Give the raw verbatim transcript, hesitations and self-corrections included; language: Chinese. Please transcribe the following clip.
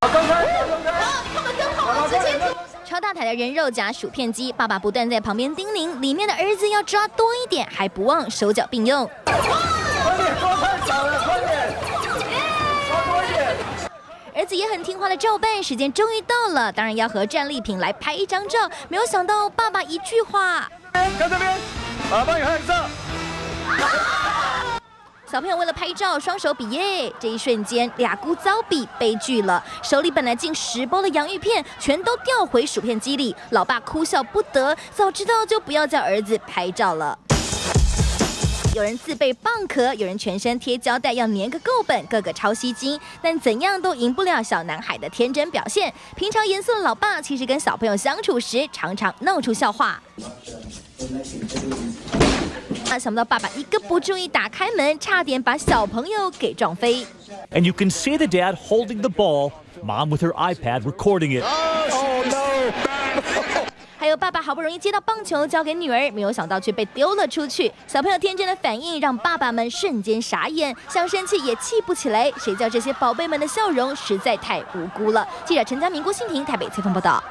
超大台的人肉夹薯片机，爸爸不断在旁边叮咛，里面的儿子要抓多一点，还不忘手脚并用。快点，抓太少了，快点，抓多一点。 儿子也很听话的照办，时间终于到了，当然要和战利品来拍一张照。没有想到爸爸一句话：“ 看这边，爸爸有拍照。” 小朋友为了拍照，双手比耶，这一瞬间俩姑遭比悲剧了，手里本来近十包的洋芋片全都掉回薯片机里，老爸哭笑不得，早知道就不要叫儿子拍照了。有人自备蚌壳，有人全身贴胶带要粘个够本，个个超吸睛，但怎样都赢不了小男孩的天真表现。平常严肃的老爸，其实跟小朋友相处时常常闹出笑话。啊！想不到爸爸一个不注意打开门，差点把小朋友给撞飞。 And you can see the dad holding the ball, mom with her iPad recording it. Oh no! 还有爸爸好不容易接到棒球交给女儿，没有想到却被丢了出去。小朋友天真的反应让爸爸们瞬间傻眼，想生气也气不起来。谁叫这些宝贝们的笑容实在太无辜了。记者陈家明、郭欣婷台北采访报道。